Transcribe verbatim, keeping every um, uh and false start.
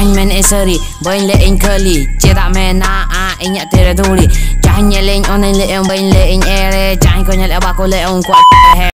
Jahan men esari bain le in curly Cera mena a inya tere duri Jahan nyeleng onen le en bain le in ere Jahan ko nyel abako le on kwa